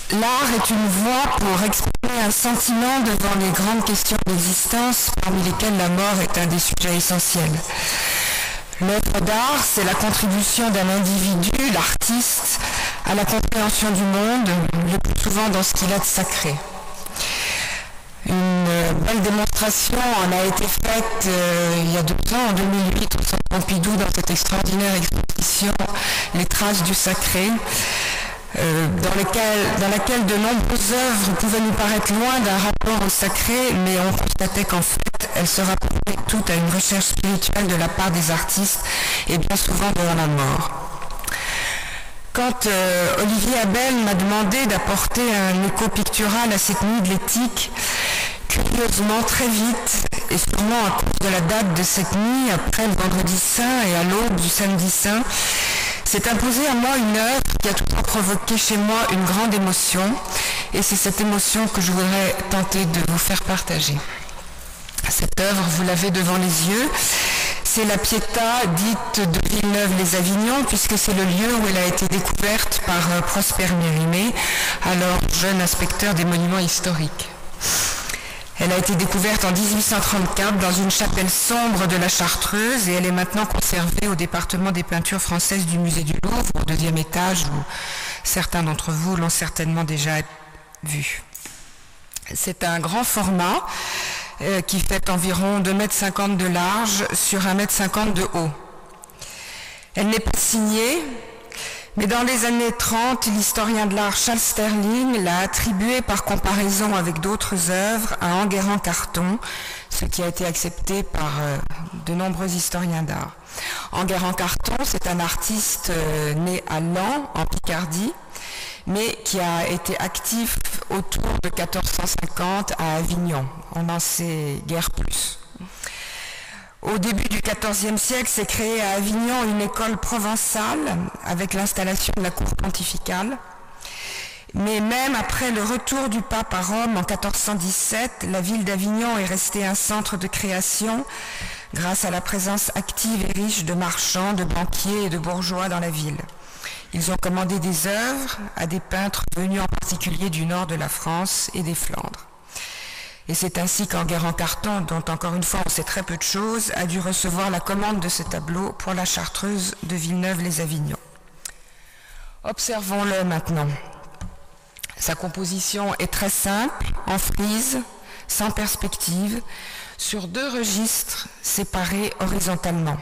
L'art est une voie pour exprimer un sentiment devant les grandes questions d'existence, parmi lesquelles la mort est un des sujets essentiels. L'œuvre d'art, c'est la contribution d'un individu, l'artiste, à la compréhension du monde, le plus souvent dans ce qu'il a de sacré. Une belle démonstration en a été faite il y a 2 ans, en 2008, au Centre Pompidou, dans cette extraordinaire exposition « Les traces du sacré », dans laquelle de nombreuses œuvres pouvaient nous paraître loin d'un rapport au sacré, mais on constatait qu'en fait, elles se rapportaient toutes à une recherche spirituelle de la part des artistes, et bien souvent devant la mort. Quand Olivier Abel m'a demandé d'apporter un écho pictural à cette nuit de l'éthique, curieusement, très vite, et sûrement à cause de la date de cette nuit, après le vendredi saint et à l'aube du samedi saint, s'est imposée à moi une œuvre qui a tout de suite provoqué chez moi une grande émotion, et c'est cette émotion que je voudrais tenter de vous faire partager. Cette œuvre, vous l'avez devant les yeux, c'est la Pietà dite de Villeneuve-les-Avignon, puisque c'est le lieu où elle a été découverte par Prosper Mérimée, alors jeune inspecteur des monuments historiques. Elle a été découverte en 1834 dans une chapelle sombre de la Chartreuse, et elle est maintenant conservée au département des peintures françaises du musée du Louvre, au 2e étage, où certains d'entre vous l'ont certainement déjà vu. C'est un grand format qui fait environ 2,50 m de large sur 1,50 m de haut. Elle n'est pas signée, mais dans les années 30, l'historien de l'art Charles Sterling l'a attribuée par comparaison avec d'autres œuvres à Enguerrand Carton, ce qui a été accepté par de nombreux historiens d'art. Enguerrand Carton, c'est un artiste né à Laon, en Picardie, mais qui a été actif autour de 1450 à Avignon. On n'en sait guère plus. Au début du XIVe siècle, s'est créée à Avignon une école provençale avec l'installation de la cour pontificale. Mais même après le retour du pape à Rome en 1417, la ville d'Avignon est restée un centre de création grâce à la présence active et riche de marchands, de banquiers et de bourgeois dans la ville. Ils ont commandé des œuvres à des peintres venus en particulier du nord de la France et des Flandres. Et c'est ainsi qu'Enguerrand Carton, dont encore une fois on sait très peu de choses, a dû recevoir la commande de ce tableau pour la Chartreuse de Villeneuve-les-Avignon. Observons-le maintenant. Sa composition est très simple, en frise, sans perspective, sur 2 registres séparés horizontalement.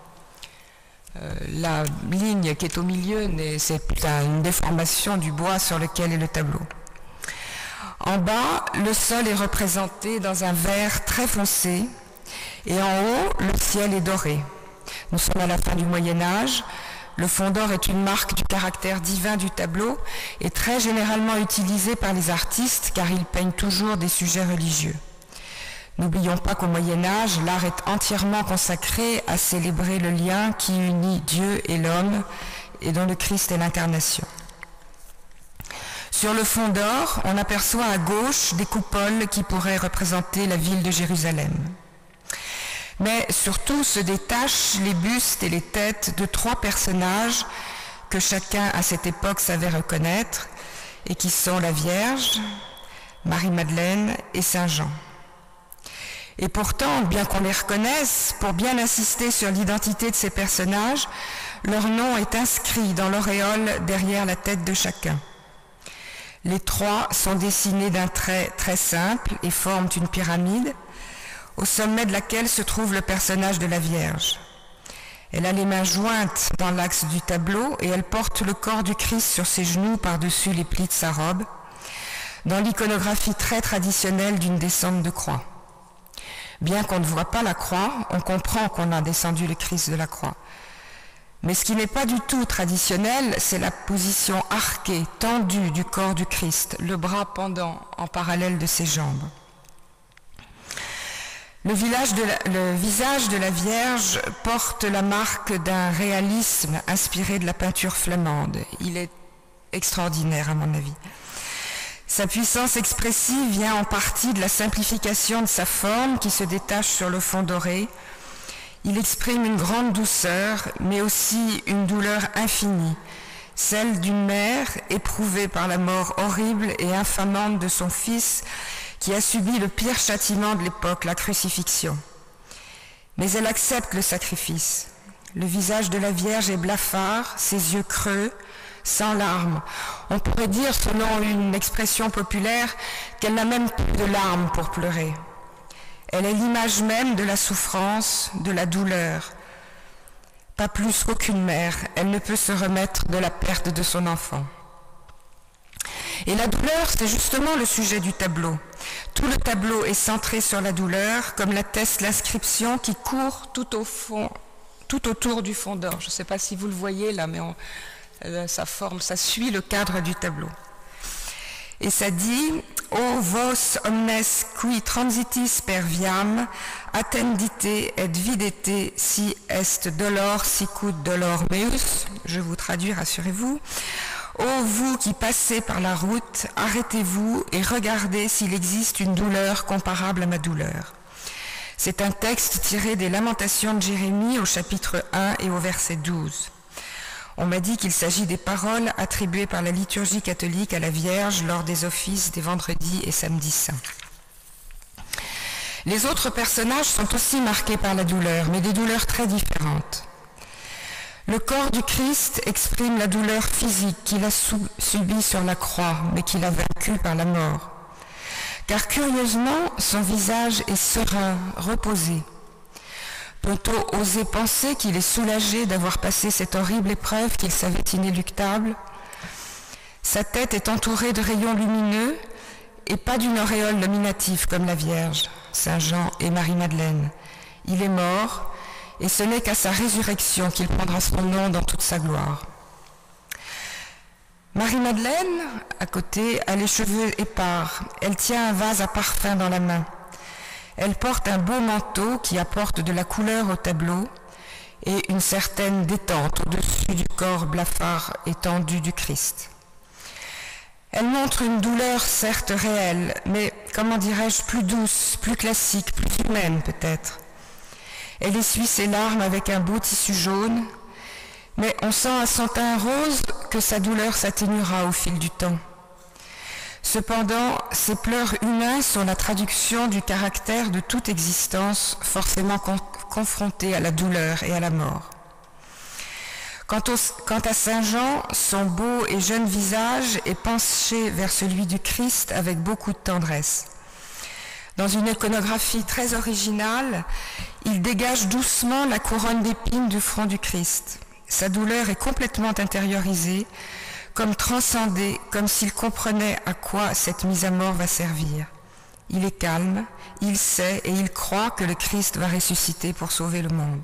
La ligne qui est au milieu, c'est une déformation du bois sur lequel est le tableau. En bas, le sol est représenté dans un vert très foncé, et en haut, le ciel est doré. Nous sommes à la fin du Moyen-Âge. Le fond d'or est une marque du caractère divin du tableau et très généralement utilisé par les artistes car ils peignent toujours des sujets religieux. N'oublions pas qu'au Moyen-Âge, l'art est entièrement consacré à célébrer le lien qui unit Dieu et l'homme et dont le Christ est l'incarnation. Sur le fond d'or, on aperçoit à gauche des coupoles qui pourraient représenter la ville de Jérusalem. Mais surtout se détachent les bustes et les têtes de 3 personnages que chacun à cette époque savait reconnaître et qui sont la Vierge, Marie-Madeleine et Saint Jean. Et pourtant, bien qu'on les reconnaisse, pour bien insister sur l'identité de ces personnages, leur nom est inscrit dans l'auréole derrière la tête de chacun. Les 3 sont dessinés d'un trait très simple et forment une pyramide, au sommet de laquelle se trouve le personnage de la Vierge. Elle a les mains jointes dans l'axe du tableau et elle porte le corps du Christ sur ses genoux par-dessus les plis de sa robe, dans l'iconographie très traditionnelle d'une descente de croix. Bien qu'on ne voit pas la croix, on comprend qu'on a descendu le Christ de la croix. Mais ce qui n'est pas du tout traditionnel, c'est la position arquée, tendue du corps du Christ, le bras pendant en parallèle de ses jambes. Le visage de la Vierge porte la marque d'un réalisme inspiré de la peinture flamande. Il est extraordinaire à mon avis. Sa puissance expressive vient en partie de la simplification de sa forme qui se détache sur le fond doré. Il exprime une grande douceur, mais aussi une douleur infinie, celle d'une mère éprouvée par la mort horrible et infamante de son fils qui a subi le pire châtiment de l'époque, la crucifixion. Mais elle accepte le sacrifice. Le visage de la Vierge est blafard, ses yeux creux, sans larmes. On pourrait dire, selon une expression populaire, qu'elle n'a même plus de larmes pour pleurer. Elle est l'image même de la souffrance, de la douleur. Pas plus qu'aucune mère, elle ne peut se remettre de la perte de son enfant. Et la douleur, c'est justement le sujet du tableau. Tout le tableau est centré sur la douleur, comme l'atteste l'inscription qui court tout autour du fond d'or. Je ne sais pas si vous le voyez là, mais ça suit le cadre du tableau. Et ça dit « O vos omnes qui transitis per viam, attendite et videte si est dolor sicut dolor meus ». Je vous traduis, rassurez-vous. « Ô vous qui passez par la route, arrêtez-vous et regardez s'il existe une douleur comparable à ma douleur ». C'est un texte tiré des Lamentations de Jérémie au chapitre 1 et au verset 12. On m'a dit qu'il s'agit des paroles attribuées par la liturgie catholique à la Vierge lors des offices des vendredis et samedis saints. Les autres personnages sont aussi marqués par la douleur, mais des douleurs très différentes. Le corps du Christ exprime la douleur physique qu'il a subie sur la croix, mais qu'il a vaincue par la mort. Car curieusement, son visage est serein, reposé. Peut-on oser penser qu'il est soulagé d'avoir passé cette horrible épreuve qu'il savait inéluctable? Sa tête est entourée de rayons lumineux et pas d'une auréole nominative comme la Vierge, Saint Jean et Marie-Madeleine. Il est mort et ce n'est qu'à sa résurrection qu'il prendra son nom dans toute sa gloire. Marie-Madeleine, à côté, a les cheveux épars. Elle tient un vase à parfum dans la main. Elle porte un beau manteau qui apporte de la couleur au tableau et une certaine détente au-dessus du corps blafard et tendu du Christ. Elle montre une douleur certes réelle, mais comment dirais-je, plus douce, plus classique, plus humaine peut-être. Elle essuie ses larmes avec un beau tissu jaune, mais on sent à son teint rose que sa douleur s'atténuera au fil du temps. Cependant, ces pleurs humains sont la traduction du caractère de toute existence forcément confrontée à la douleur et à la mort. Quant à Saint Jean, son beau et jeune visage est penché vers celui du Christ avec beaucoup de tendresse. Dans une iconographie très originale, il dégage doucement la couronne d'épines du front du Christ. Sa douleur est complètement intériorisée, comme transcendé, comme s'il comprenait à quoi cette mise à mort va servir. Il est calme, il sait et il croit que le Christ va ressusciter pour sauver le monde.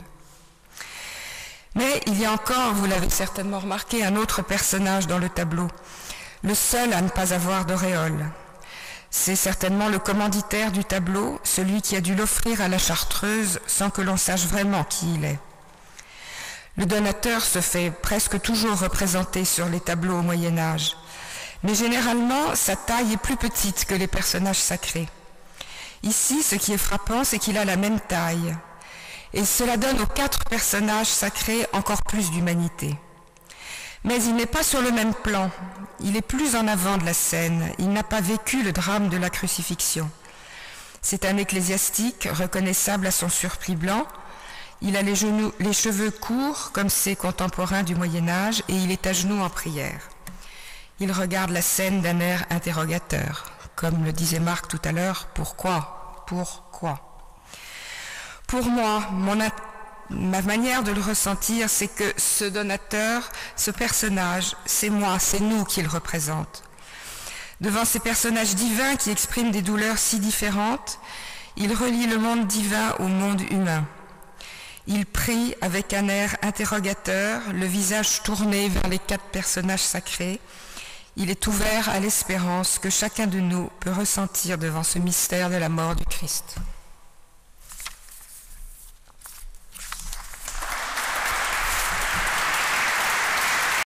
Mais il y a encore, vous l'avez certainement remarqué, un autre personnage dans le tableau, le seul à ne pas avoir d'auréole. C'est certainement le commanditaire du tableau, celui qui a dû l'offrir à la Chartreuse sans que l'on sache vraiment qui il est. Le donateur se fait presque toujours représenter sur les tableaux au Moyen-Âge, mais généralement sa taille est plus petite que les personnages sacrés. Ici, ce qui est frappant, c'est qu'il a la même taille, et cela donne aux 4 personnages sacrés encore plus d'humanité. Mais il n'est pas sur le même plan, il est plus en avant de la scène, il n'a pas vécu le drame de la crucifixion. C'est un ecclésiastique reconnaissable à son surplis blanc. Il a les cheveux courts, comme ses contemporains du Moyen-Âge, et il est à genoux en prière. Il regarde la scène d'un air interrogateur. Comme le disait Marc tout à l'heure, pourquoi? Pourquoi? Pour moi, ma manière de le ressentir, c'est que ce donateur, ce personnage, c'est moi, c'est nous qu'il représente. Devant ces personnages divins qui expriment des douleurs si différentes, il relie le monde divin au monde humain. Il prie avec un air interrogateur, le visage tourné vers les 4 personnages sacrés. Il est ouvert à l'espérance que chacun de nous peut ressentir devant ce mystère de la mort du Christ.